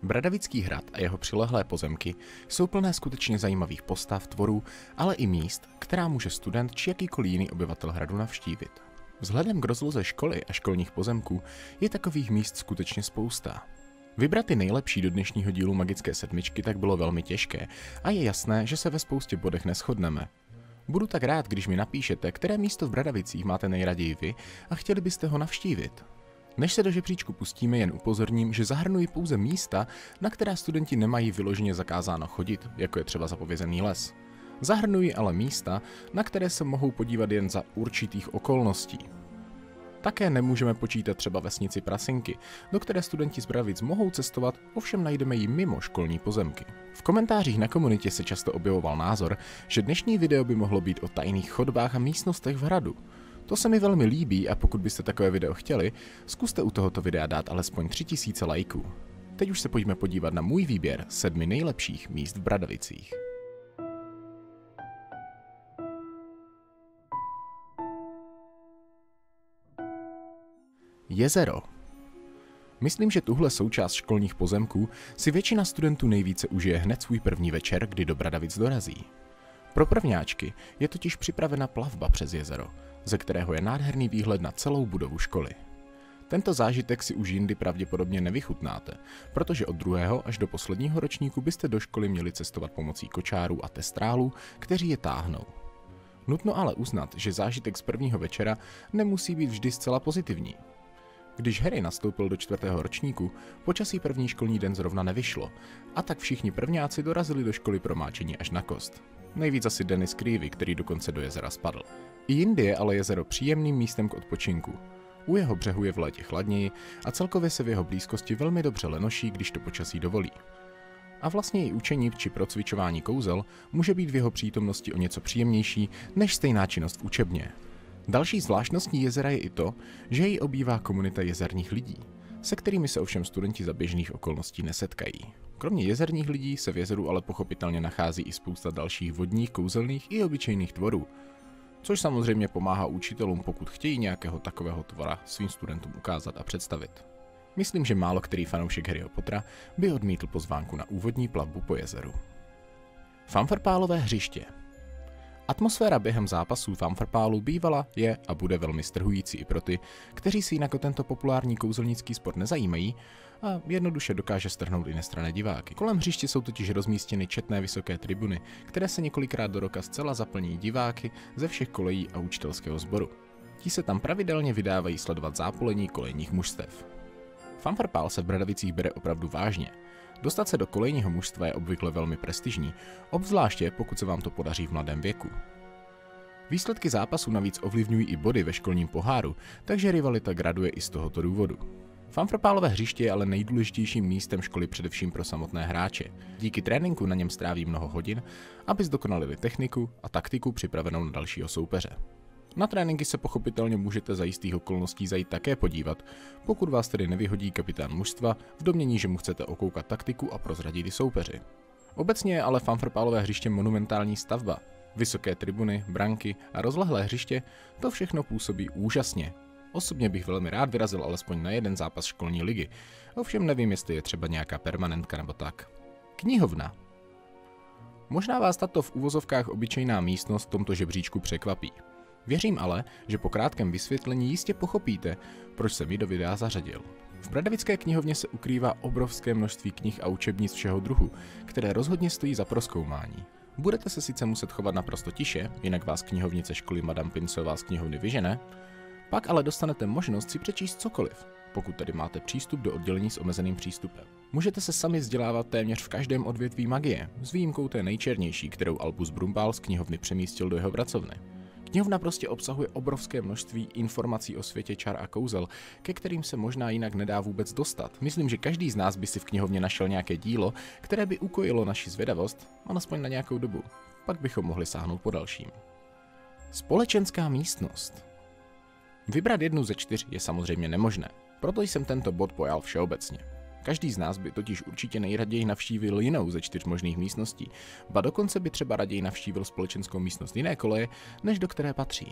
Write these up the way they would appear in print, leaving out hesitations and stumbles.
Bradavický hrad a jeho přilehlé pozemky jsou plné skutečně zajímavých postav, tvorů, ale i míst, která může student či jakýkoliv jiný obyvatel hradu navštívit. Vzhledem k rozloze školy a školních pozemků je takových míst skutečně spousta. Vybrat ty nejlepší do dnešního dílu Magické sedmičky tak bylo velmi těžké a je jasné, že se ve spoustě bodech neshodneme. Budu tak rád, když mi napíšete, které místo v Bradavicích máte nejraději vy a chtěli byste ho navštívit. Než se do žebříčku pustíme, jen upozorním, že zahrnuji pouze místa, na která studenti nemají vyloženě zakázáno chodit, jako je třeba zapovězený les. Zahrnuji ale místa, na které se mohou podívat jen za určitých okolností. Také nemůžeme počítat třeba vesnici Prasinky, do které studenti z Bradavic mohou cestovat, ovšem najdeme ji mimo školní pozemky. V komentářích na komunitě se často objevoval názor, že dnešní video by mohlo být o tajných chodbách a místnostech v hradu. To se mi velmi líbí a pokud byste takové video chtěli, zkuste u tohoto videa dát alespoň 3000 lajků. Teď už se pojďme podívat na můj výběr 7 nejlepších míst v Bradavicích. Jezero. Myslím, že tuhle součást školních pozemků si většina studentů nejvíce užije hned svůj první večer, kdy do Bradavic dorazí. Pro prvňáčky je totiž připravena plavba přes jezero, ze kterého je nádherný výhled na celou budovu školy. Tento zážitek si už jindy pravděpodobně nevychutnáte, protože od 2. až do posledního ročníku byste do školy měli cestovat pomocí kočárů a testrálů, kteří je táhnou. Nutno ale uznat, že zážitek z prvního večera nemusí být vždy zcela pozitivní. Když Harry nastoupil do 4. ročníku, počasí první školní den zrovna nevyšlo, a tak všichni prvňáci dorazili do školy promáčení až na kost. Nejvíc asi Dennis Creevy, který dokonce do jezera spadl. I jindy je ale jezero příjemným místem k odpočinku. U jeho břehu je v létě chladněji a celkově se v jeho blízkosti velmi dobře lenoší, když to počasí dovolí. A vlastně i učení či procvičování kouzel může být v jeho přítomnosti o něco příjemnější než stejná činnost v učebně. Další zvláštností jezera je i to, že jej obývá komunita jezerních lidí, se kterými se ovšem studenti za běžných okolností nesetkají. Kromě jezerních lidí se v jezeru ale pochopitelně nachází i spousta dalších vodních, kouzelných i obyčejných tvorů, což samozřejmě pomáhá učitelům, pokud chtějí nějakého takového tvora svým studentům ukázat a představit. Myslím, že málo který fanoušek Harryho Pottera by odmítl pozvánku na úvodní plavbu po jezeru. Fanfarpálové hřiště. Atmosféra během zápasů fanfarpálů bývala, je a bude velmi strhující i pro ty, kteří si jinak o tento populární kouzelnický sport nezajímají a jednoduše dokáže strhnout i nestranné diváky. Kolem hřiště jsou totiž rozmístěny četné vysoké tribuny, které se několikrát do roka zcela zaplní diváky ze všech kolejí a učitelského sboru. Ti se tam pravidelně vydávají sledovat zápolení kolejních mužstev. Fanfarpál se v Bradavicích bere opravdu vážně. Dostat se do kolejního mužstva je obvykle velmi prestižní, obzvláště pokud se vám to podaří v mladém věku. Výsledky zápasu navíc ovlivňují i body ve školním poháru, takže rivalita graduje i z tohoto důvodu. Fanfarpálové hřiště je ale nejdůležitějším místem školy především pro samotné hráče. Díky tréninku na něm stráví mnoho hodin, aby zdokonalili techniku a taktiku připravenou na dalšího soupeře. Na tréninky se pochopitelně můžete za jistých okolností zajít také podívat, pokud vás tedy nevyhodí kapitán mužstva v domnění, že mu chcete okoukat taktiku a prozradit i soupeři. Obecně je ale fanfarpálové hřiště monumentální stavba. Vysoké tribuny, branky a rozlehlé hřiště, to všechno působí úžasně. Osobně bych velmi rád vyrazil alespoň na jeden zápas školní ligy, ovšem nevím, jestli je třeba nějaká permanentka nebo tak. Knihovna. Možná vás tato v uvozovkách obyčejná místnost v tomto žebříčku překvapí. Věřím ale, že po krátkém vysvětlení jistě pochopíte, proč jsem ji do videa zařadil. V Bradavické knihovně se ukrývá obrovské množství knih a učebnic všeho druhu, které rozhodně stojí za prozkoumání. Budete se sice muset chovat naprosto tiše, jinak vás knihovnice školy Madame Pinsová z knihovny vyžene, pak ale dostanete možnost si přečíst cokoliv, pokud tedy máte přístup do oddělení s omezeným přístupem. Můžete se sami vzdělávat téměř v každém odvětví magie, s výjimkou té nejčernější, kterou Albus Brumbál z knihovny přemístil do jeho pracovny. Knihovna prostě obsahuje obrovské množství informací o světě čar a kouzel, ke kterým se možná jinak nedá vůbec dostat. Myslím, že každý z nás by si v knihovně našel nějaké dílo, které by ukojilo naši zvědavost, alespoň na nějakou dobu. Pak bychom mohli sáhnout po dalším. Společenská místnost. Vybrat jednu ze 4 je samozřejmě nemožné, proto jsem tento bod pojal všeobecně. Každý z nás by totiž určitě nejraději navštívil jinou ze 4 možných místností, ba dokonce by třeba raději navštívil společenskou místnost jiné koleje, než do které patří.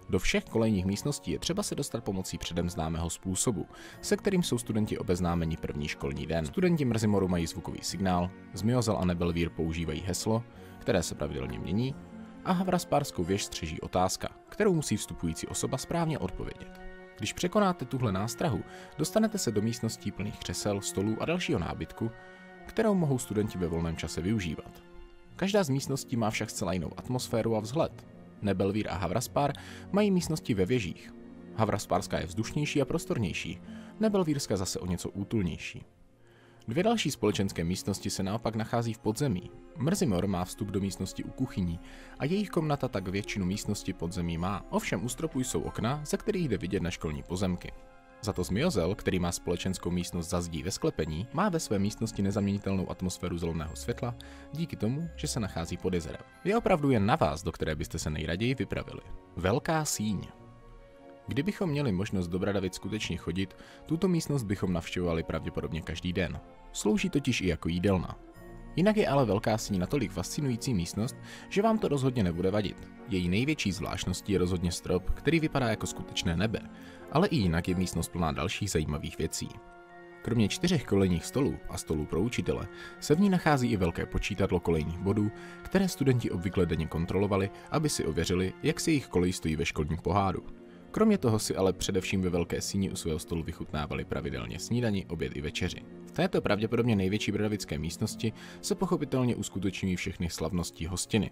Do všech kolejních místností je třeba se dostat pomocí předem známého způsobu, se kterým jsou studenti obeznámeni první školní den. Studenti Mrzimoru mají zvukový signál, Zmiozel a Nebelvír používají heslo, které se pravidelně mění, a Havraspárskou věž střeží otázka, kterou musí vstupující osoba správně odpovědět. Když překonáte tuhle nástrahu, dostanete se do místností plných křesel, stolů a dalšího nábytku, kterou mohou studenti ve volném čase využívat. Každá z místností má však zcela jinou atmosféru a vzhled. Nebelvír a Havraspár mají místnosti ve věžích. Havraspárská je vzdušnější a prostornější, Nebelvírská zase o něco útulnější. Dvě další společenské místnosti se naopak nachází v podzemí. Mrzimor má vstup do místnosti u kuchyní a jejich komnata tak většinu místnosti podzemí má, ovšem u stropu jsou okna, ze kterých jde vidět na školní pozemky. Za to Zmiozel, který má společenskou místnost za zdí ve sklepení, má ve své místnosti nezaměnitelnou atmosféru zeleného světla díky tomu, že se nachází pod jezerem. Je opravdu jen na vás, do které byste se nejraději vypravili. Velká síň. Kdybychom měli možnost do Bradavic skutečně chodit, tuto místnost bychom navštěvovali pravděpodobně každý den. Slouží totiž i jako jídelna. Jinak je ale Velká síň natolik fascinující místnost, že vám to rozhodně nebude vadit. Její největší zvláštností je rozhodně strop, který vypadá jako skutečné nebe, ale i jinak je místnost plná dalších zajímavých věcí. Kromě 4 kolejních stolů a stolů pro učitele se v ní nachází i velké počítadlo kolejních bodů, které studenti obvykle denně kontrolovali, aby si ověřili, jak si jejich kolej stojí ve školním poháru. Kromě toho si ale především ve Velké síni u svého stolu vychutnávali pravidelně snídani, oběd i večeři. V této pravděpodobně největší bradavické místnosti se pochopitelně uskutečňují všechny slavnosti hostiny.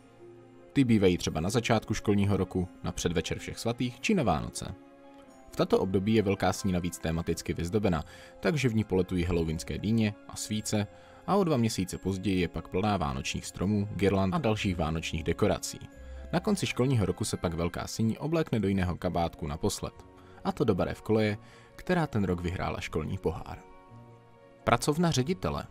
Ty bývají třeba na začátku školního roku, na předvečer všech svatých či na Vánoce. V tato období je Velká síň navíc tematicky vyzdobena, takže v ní poletují halloweenské dýně a svíce a o 2 měsíce později je pak plná vánočních stromů, girland a dalších vánočních dekorací. Na konci školního roku se pak Velká síň oblékne do jiného kabátku naposled, a to do barev koleje, která ten rok vyhrála školní pohár. Pracovna ředitele.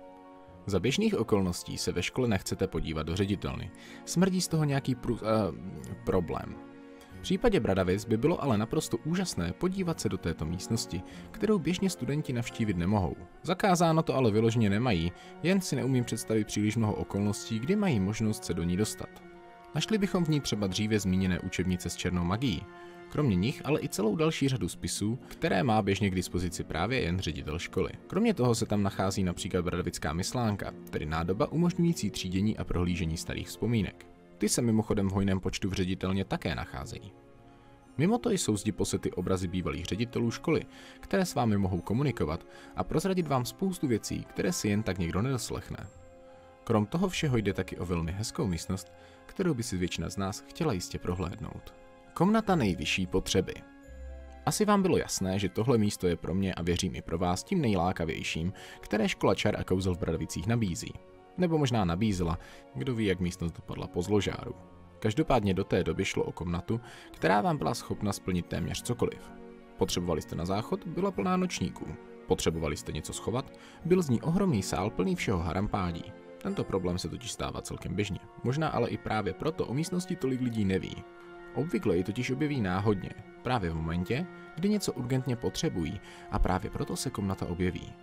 Za běžných okolností se ve škole nechcete podívat do ředitelny, smrdí z toho nějaký problém. V případě Bradavic by bylo ale naprosto úžasné podívat se do této místnosti, kterou běžně studenti navštívit nemohou. Zakázáno to ale vyloženě nemají, jen si neumím představit příliš mnoho okolností, kdy mají možnost se do ní dostat. Našli bychom v ní třeba dříve zmíněné učebnice s černou magií, kromě nich ale i celou další řadu spisů, které má běžně k dispozici právě jen ředitel školy. Kromě toho se tam nachází například bradavická myslánka, tedy nádoba umožňující třídění a prohlížení starých vzpomínek. Ty se mimochodem v hojném počtu v ředitelně také nacházejí. Mimo to jsou zdi posety obrazy bývalých ředitelů školy, které s vámi mohou komunikovat a prozradit vám spoustu věcí, které si jen tak někdo nedoslechne. Krom toho všeho jde taky o velmi hezkou místnost, kterou by si většina z nás chtěla jistě prohlédnout. Komnata nejvyšší potřeby. Asi vám bylo jasné, že tohle místo je pro mě a věřím i pro vás tím nejlákavějším, které škola čar a kouzel v Bradavicích nabízí. Nebo možná nabízela, kdo ví, jak místnost dopadla po zložáru. Každopádně do té doby šlo o komnatu, která vám byla schopna splnit téměř cokoliv. Potřebovali jste na záchod, byla plná nočníků. Potřebovali jste něco schovat, byl z ní ohromný sál plný všeho harampádí. Tento problém se totiž stává celkem běžně. Možná ale i právě proto o místnosti tolik lidí neví. Obvykle ji totiž objeví náhodně, právě v momentě, kdy něco urgentně potřebují a právě proto se komnata objeví.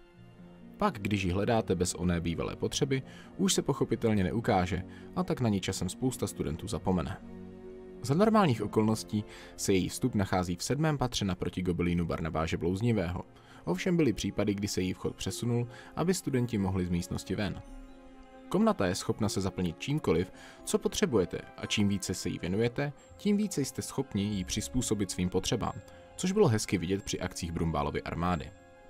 Pak, když ji hledáte bez oné bývalé potřeby, už se pochopitelně neukáže a tak na ní časem spousta studentů zapomene. Za normálních okolností se její vstup nachází v 7. patře naproti gobelínu Barnabáše Blouznivého. Ovšem byly případy, kdy se její vchod přesunul, aby studenti mohli z místnosti ven. Komnata je schopna se zaplnit čímkoliv, co potřebujete, a čím více se jí věnujete, tím více jste schopni ji přizpůsobit svým potřebám, což bylo hezky vidět při akcích Brumbálovy armády.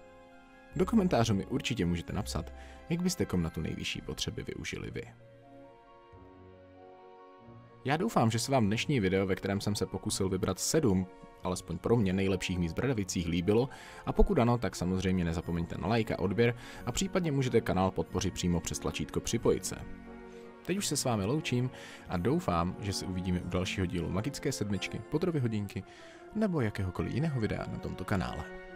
Do komentářů mi určitě můžete napsat, jak byste komnatu nejvyšší potřeby využili vy. Já doufám, že se vám dnešní video, ve kterém jsem se pokusil vybrat 7, alespoň pro mě, nejlepších míst v Bradavicích líbilo, a pokud ano, tak samozřejmě nezapomeňte na like a odběr a případně můžete kanál podpořit přímo přes tlačítko připojit se. Teď už se s vámi loučím a doufám, že se uvidíme u dalšího dílu Magické sedmičky, Potterovy hodinky nebo jakéhokoliv jiného videa na tomto kanále.